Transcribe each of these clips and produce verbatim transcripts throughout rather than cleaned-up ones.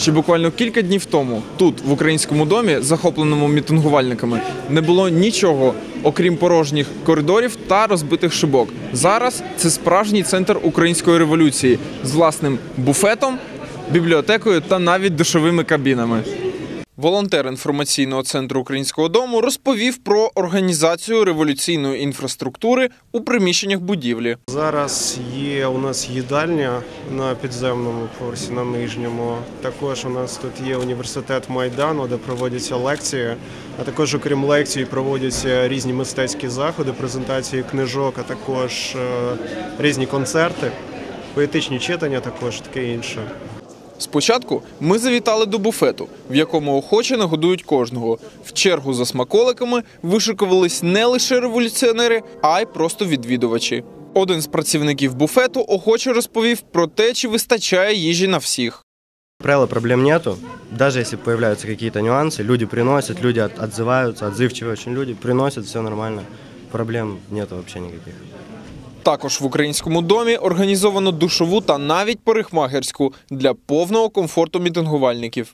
що буквально кілька днів тому тут, в Українському домі, захопленому мітингувальниками, не було нічого, окрім порожніх коридорів та розбитих шибок. Зараз це справжній центр української революції з власним буфетом, бібліотекою та навіть душовими кабінами. Волонтер інформаційного центру Українського дому розповів про організацію революційної інфраструктури у приміщеннях будівлі. Зараз є у нас їдальня на підземному поверсі, на нижньому. Також у нас тут є університет Майдану, де проводяться лекції. А також, окрім лекцій, проводяться різні мистецькі заходи, презентації книжок, а також різні концерти, поетичні читання також, таке інше. Спочатку ми завітали до буфету, в якому охоче нагодують кожного. В чергу за смаколиками вишикувались не лише революціонери, а й просто відвідувачі. Один з працівників буфету охоче розповів про те, чи вистачає їжі на всіх. Правила, проблем нету. Даже если появляются какие-то нюансы, люди приносят, люди отзываются, отзывчивые очень люди, приносят, все нормально. Проблем нету вообще никаких. Також в Українському домі організовано душову та навіть парикмахерську для повного комфорту мітингувальників.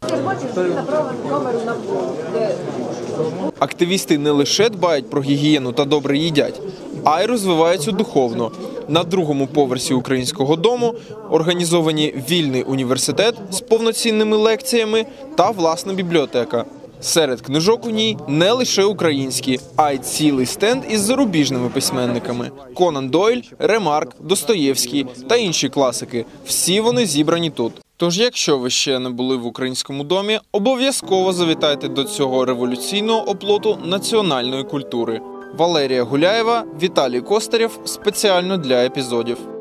Активісти не лише дбають про гігієну та добре їдять, а й розвиваються духовно. На другому поверсі Українського дому організовані вільний університет з повноцінними лекціями та власна бібліотека. Серед книжок у ній не лише українські, а й цілий стенд із зарубіжними письменниками. Конан Дойль, Ремарк, Достоєвський та інші класики. Всі вони зібрані тут. Тож, якщо ви ще не були в Українському домі, обов'язково завітайте до цього революційного оплоту національної культури. Валерія Гуляєва, Віталій Костарєв спеціально для епізодів.